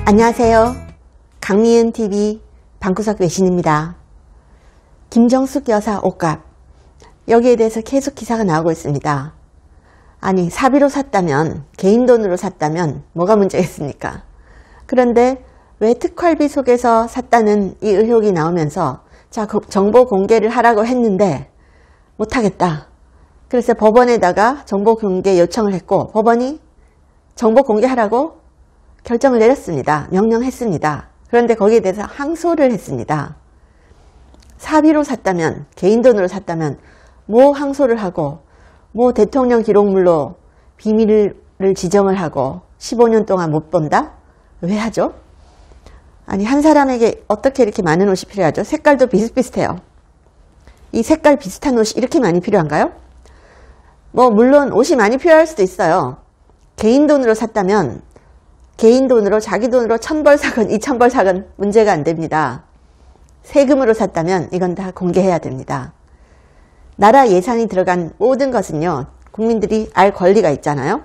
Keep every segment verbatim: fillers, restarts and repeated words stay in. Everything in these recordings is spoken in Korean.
안녕하세요. 강미은티비 방구석 외신입니다. 김정숙 여사 옷값, 여기에 대해서 계속 기사가 나오고 있습니다. 아니, 사비로 샀다면, 개인 돈으로 샀다면 뭐가 문제겠습니까? 그런데 왜 특활비 속에서 샀다는 이 의혹이 나오면서 자, 정보 공개를 하라고 했는데 못하겠다. 그래서 법원에다가 정보 공개 요청을 했고, 법원이 정보 공개하라고 결정을 내렸습니다. 명령했습니다. 그런데 거기에 대해서 항소를 했습니다. 사비로 샀다면, 개인 돈으로 샀다면 뭐 항소를 하고, 뭐 대통령 기록물로 비밀을 지정을 하고 십오 년 동안 못 본다? 왜 하죠? 아니, 한 사람에게 어떻게 이렇게 많은 옷이 필요하죠? 색깔도 비슷비슷해요. 이 색깔 비슷한 옷이 이렇게 많이 필요한가요? 뭐 물론 옷이 많이 필요할 수도 있어요. 개인 돈으로 샀다면 개인 돈으로, 자기 돈으로 천 벌 사건, 이천 벌 사건 문제가 안 됩니다. 세금으로 샀다면 이건 다 공개해야 됩니다. 나라 예산이 들어간 모든 것은요, 국민들이 알 권리가 있잖아요.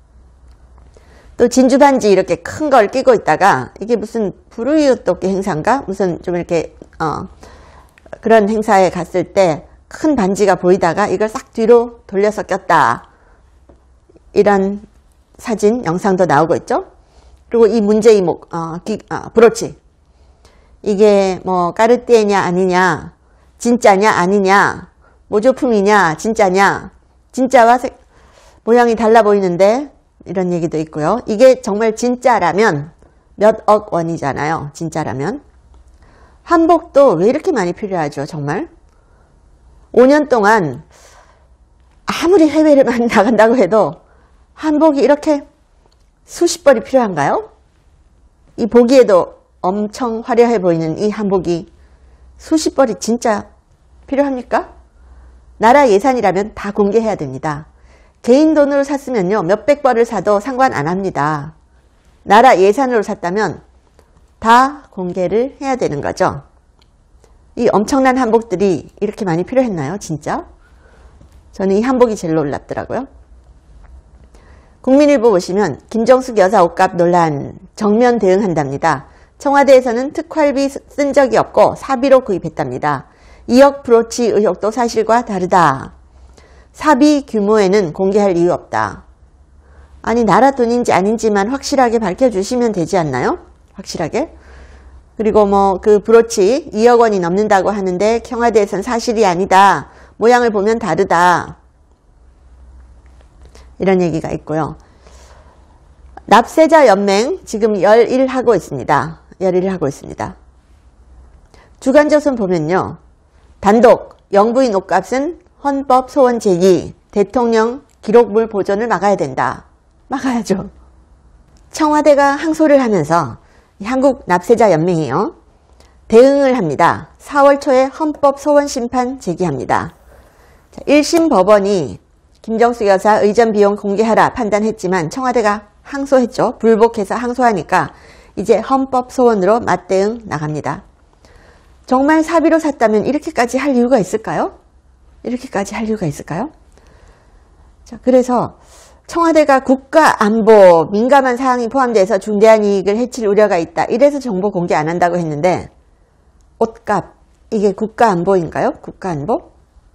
또 진주 반지 이렇게 큰 걸 끼고 있다가 이게 무슨 불우이웃돕기 행사인가? 무슨 좀 이렇게 어, 그런 행사에 갔을 때 큰 반지가 보이다가 이걸 싹 뒤로 돌려서 꼈다. 이런 사진, 영상도 나오고 있죠. 그리고 이 문제 이목, 어, 기, 어, 브로치. 이게 뭐 까르띠에냐 아니냐, 진짜냐 아니냐, 모조품이냐 진짜냐, 진짜와 색, 모양이 달라 보이는데 이런 얘기도 있고요. 이게 정말 진짜라면 몇억 원이잖아요. 진짜라면. 한복도 왜 이렇게 많이 필요하죠? 정말 오 년 동안 아무리 해외를 많이 나간다고 해도 한복이 이렇게 수십 벌이 필요한가요? 이 보기에도 엄청 화려해 보이는 이 한복이 수십 벌이 진짜 필요합니까? 나라 예산이라면 다 공개해야 됩니다. 개인 돈으로 샀으면요, 몇백 벌을 사도 상관 안 합니다. 나라 예산으로 샀다면 다 공개를 해야 되는 거죠. 이 엄청난 한복들이 이렇게 많이 필요했나요? 진짜? 저는 이 한복이 제일 놀랍더라고요. 국민일보 보시면 김정숙 여사 옷값 논란 정면 대응한답니다. 청와대에서는 특활비 쓴 적이 없고 사비로 구입했답니다. 이억 브로치 의혹도 사실과 다르다. 사비 규모에는 공개할 이유 없다. 아니, 나라 돈인지 아닌지만 확실하게 밝혀주시면 되지 않나요? 확실하게. 그리고 뭐 그 브로치 이억 원이 넘는다고 하는데 청와대에서는 사실이 아니다. 모양을 보면 다르다. 이런 얘기가 있고요. 납세자 연맹 지금 열일 하고 있습니다. 열일 하고 있습니다. 주간조선 보면요. 단독 영부인 옷값은 헌법 소원 제기, 대통령 기록물 보존을 막아야 된다. 막아야죠. 청와대가 항소를 하면서 한국 납세자 연맹이요, 대응을 합니다. 사월 초에 헌법 소원 심판 제기합니다. 일 심 법원이 김정숙 여사 의전 비용 공개하라 판단했지만 청와대가 항소했죠. 불복해서 항소하니까 이제 헌법 소원으로 맞대응 나갑니다. 정말 사비로 샀다면 이렇게까지 할 이유가 있을까요? 이렇게까지 할 이유가 있을까요? 자, 그래서 청와대가 국가 안보 민감한 사항이 포함돼서 중대한 이익을 해칠 우려가 있다. 이래서 정보 공개 안 한다고 했는데 옷값, 이게 국가 안보인가요? 국가 안보?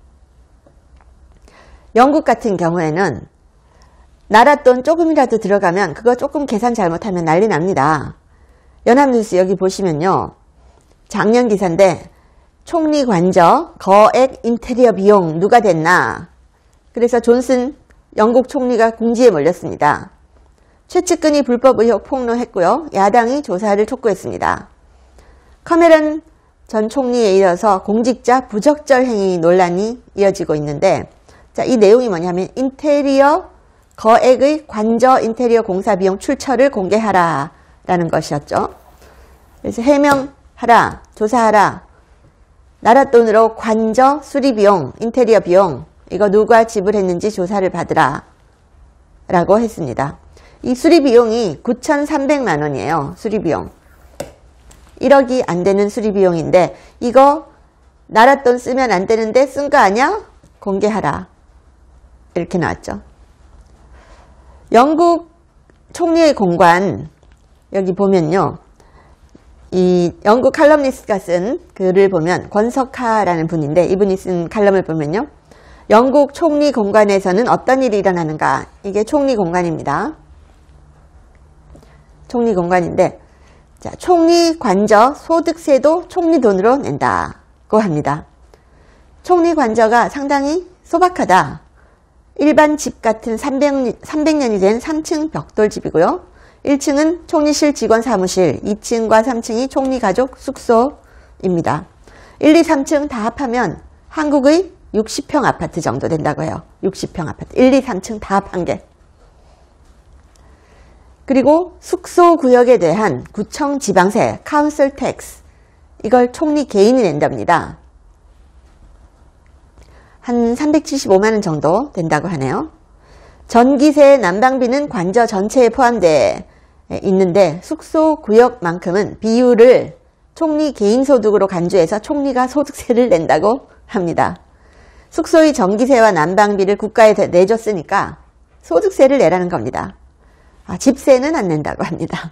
영국 같은 경우에는 나라 돈 조금이라도 들어가면 그거 조금 계산 잘못하면 난리 납니다. 연합뉴스 여기 보시면요. 작년 기사인데 총리 관저 거액 인테리어 비용 누가 댔나. 그래서 존슨 영국 총리가 궁지에 몰렸습니다. 최측근이 불법 의혹 폭로했고요. 야당이 조사를 촉구했습니다. 카메론 전 총리에 이어서 공직자 부적절 행위 논란이 이어지고 있는데, 자, 이 내용이 뭐냐면 인테리어 거액의 관저 인테리어 공사 비용 출처를 공개하라 라는 것이었죠. 그래서 해명하라, 조사하라, 나라 돈으로 관저 수리 비용, 인테리어 비용 이거 누가 지불했는지 조사를 받으라 라고 했습니다. 이 수리 비용이 구천삼백만 원이에요. 수리 비용. 일억이 안 되는 수리 비용인데 이거 나라 돈 쓰면 안 되는데 쓴 거 아니야? 공개하라. 이렇게 나왔죠. 영국 총리의 공관, 여기 보면요. 이 영국 칼럼니스트가 쓴 글을 보면 권석하라는 분인데 이분이 쓴 칼럼을 보면요. 영국 총리 공관에서는 어떤 일이 일어나는가. 이게 총리 공관입니다. 총리 공관인데 자, 총리 관저 소득세도 총리 돈으로 낸다고 합니다. 총리 관저가 상당히 소박하다. 일반 집 같은 삼백, 삼백 년이 된 삼 층 벽돌집이고요. 일 층은 총리실 직원 사무실, 이 층과 삼 층이 총리 가족 숙소입니다. 일, 이, 삼 층 다 합하면 한국의 육십 평 아파트 정도 된다고 해요. 육십 평 아파트. 일, 이, 삼 층 다 합한 게. 그리고 숙소 구역에 대한 구청 지방세, 카운슬 텍스, 이걸 총리 개인이 낸답니다. 한 삼백칠십오만 원 정도 된다고 하네요. 전기세, 난방비는 관저 전체에 포함되어 있는데 숙소 구역만큼은 비율을 총리 개인 소득으로 간주해서 총리가 소득세를 낸다고 합니다. 숙소의 전기세와 난방비를 국가에 내줬으니까 소득세를 내라는 겁니다. 아, 집세는 안 낸다고 합니다.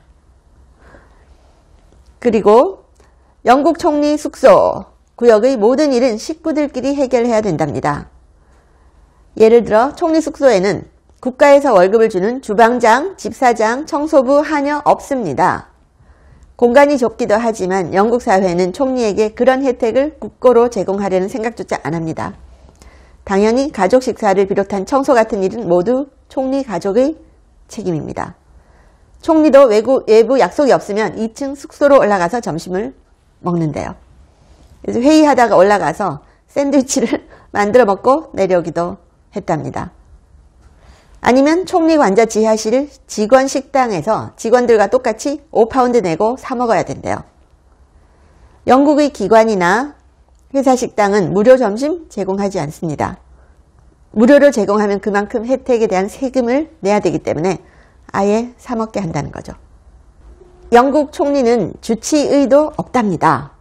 그리고 영국 총리 숙소 구역의 모든 일은 식구들끼리 해결해야 된답니다. 예를 들어 총리 숙소에는 국가에서 월급을 주는 주방장, 집사장, 청소부, 하녀 없습니다. 공간이 좁기도 하지만 영국 사회는 총리에게 그런 혜택을 국고로 제공하려는 생각조차 안 합니다. 당연히 가족 식사를 비롯한 청소 같은 일은 모두 총리 가족의 책임입니다. 총리도 외부, 외부 약속이 없으면 이 층 숙소로 올라가서 점심을 먹는데요. 그래서 회의하다가 올라가서 샌드위치를 만들어 먹고 내려오기도 했답니다. 아니면 총리 관저 지하실 직원 식당에서 직원들과 똑같이 오 파운드 내고 사 먹어야 된대요. 영국의 기관이나 회사 식당은 무료 점심 제공하지 않습니다. 무료로 제공하면 그만큼 혜택에 대한 세금을 내야 되기 때문에 아예 사 먹게 한다는 거죠. 영국 총리는 주치의도 없답니다.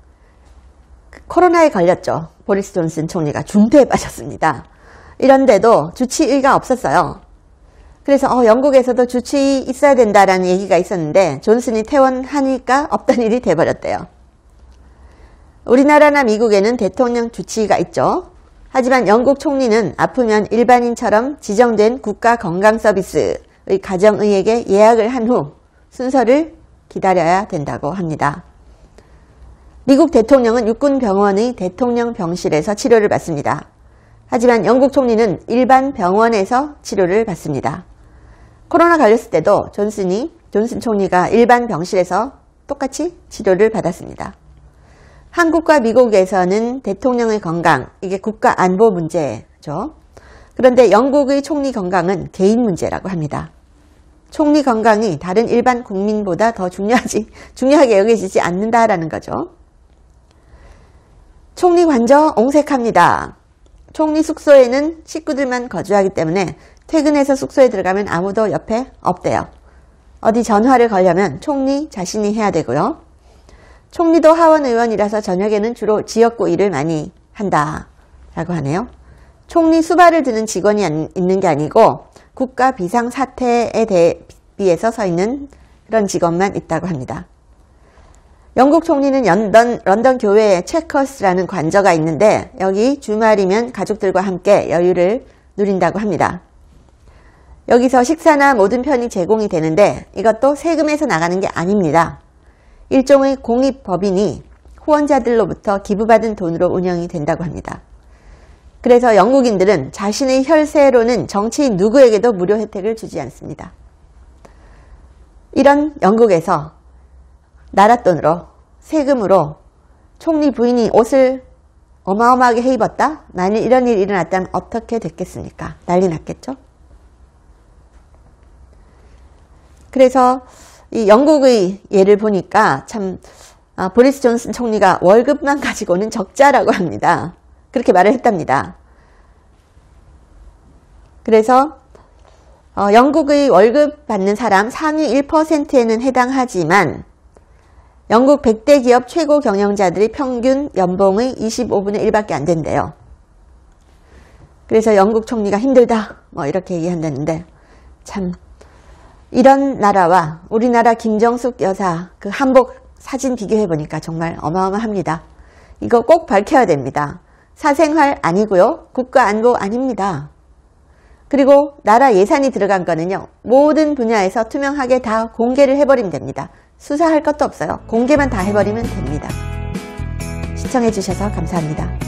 코로나에 걸렸죠. 보리스 존슨 총리가 중태에 빠졌습니다. 이런데도 주치의가 없었어요. 그래서 어, 영국에서도 주치의 있어야 된다라는 얘기가 있었는데 존슨이 퇴원하니까 없던 일이 돼버렸대요. 우리나라나 미국에는 대통령 주치의가 있죠. 하지만 영국 총리는 아프면 일반인처럼 지정된 국가 건강서비스의 가정의에게 예약을 한 후 순서를 기다려야 된다고 합니다. 미국 대통령은 육군병원의 대통령 병실에서 치료를 받습니다. 하지만 영국 총리는 일반 병원에서 치료를 받습니다. 코로나 걸렸을 때도 존슨이, 존슨 총리가 일반 병실에서 똑같이 치료를 받았습니다. 한국과 미국에서는 대통령의 건강, 이게 국가 안보 문제죠. 그런데 영국의 총리 건강은 개인 문제라고 합니다. 총리 건강이 다른 일반 국민보다 더 중요하지, 중요하게 여겨지지 않는다라는 거죠. 총리 관저 옹색합니다. 총리 숙소에는 식구들만 거주하기 때문에 퇴근해서 숙소에 들어가면 아무도 옆에 없대요. 어디 전화를 걸려면 총리 자신이 해야 되고요. 총리도 하원의원이라서 저녁에는 주로 지역구 일을 많이 한다라고 하네요. 총리 수발을 드는 직원이 있는 게 아니고 국가 비상사태에 대비해서 서 있는 그런 직원만 있다고 합니다. 영국 총리는 런던, 런던 교회에 체커스라는 관저가 있는데 여기 주말이면 가족들과 함께 여유를 누린다고 합니다. 여기서 식사나 모든 편이 제공이 되는데 이것도 세금에서 나가는 게 아닙니다. 일종의 공익법인이 후원자들로부터 기부받은 돈으로 운영이 된다고 합니다. 그래서 영국인들은 자신의 혈세로는 정치인 누구에게도 무료 혜택을 주지 않습니다. 이런 영국에서 나라 돈으로 세금으로 총리 부인이 옷을 어마어마하게 해 입었다? 만일 이런 일이 일어났다면 어떻게 됐겠습니까? 난리 났겠죠? 그래서 이 영국의 예를 보니까 참 아, 보리스 존슨 총리가 월급만 가지고는 적자라고 합니다. 그렇게 말을 했답니다. 그래서 어, 영국의 월급 받는 사람 상위 일 퍼센트에는 해당하지만 영국 백 대 기업 최고 경영자들이 평균 연봉의 이십오분의 일밖에 안 된대요. 그래서 영국 총리가 힘들다 뭐 이렇게 얘기한다는데 참 이런 나라와 우리나라 김정숙 여사 그 한복 사진 비교해 보니까 정말 어마어마합니다. 이거 꼭 밝혀야 됩니다. 사생활 아니고요. 국가안보 아닙니다. 그리고 나라 예산이 들어간 거는요. 모든 분야에서 투명하게 다 공개를 해버리면 됩니다. 수사할 것도 없어요. 공개만 다 해버리면 됩니다. 시청해 주셔서 감사합니다.